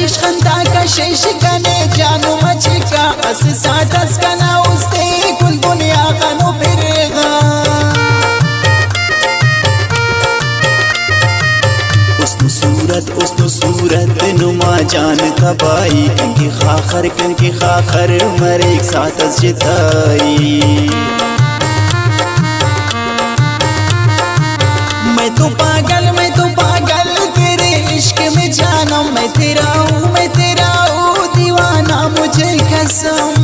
कशिश खंदा कशिश कने जानू मचिका अस सातस कना उस्ते कुल दुनिया कनो फिरेगा उसनु सूरत नुमा जान कबाई कंकी खाखर मरे एक साथ जिताई मैं तो पागल तेरे इश्क में जाना मैं तेरा हूँ दीवाना मुझे कसम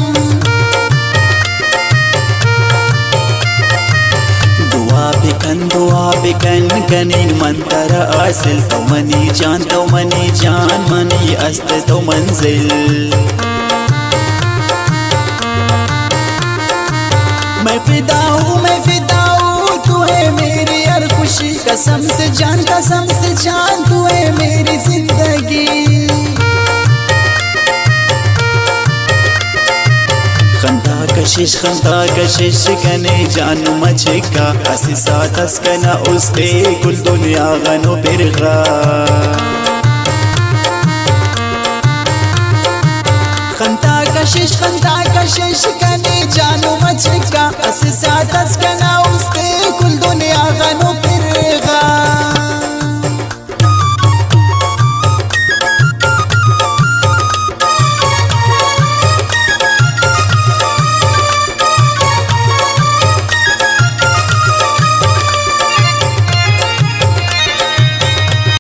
दुआ बिकन कनीन मंतर आसिल तो मनी जान मनी अस्त तो मंजिल मैं फिदा हूँ तू है मेरी हर खुशी कसम से जान तू है मेरी जिंदगी खंदा कशिश कने जानू मचिका असी सातस कना उस्ते कुल दुनिया गनो बिरगा खंदा कशिश कने जानू मचिका असी सातस कना उस्ते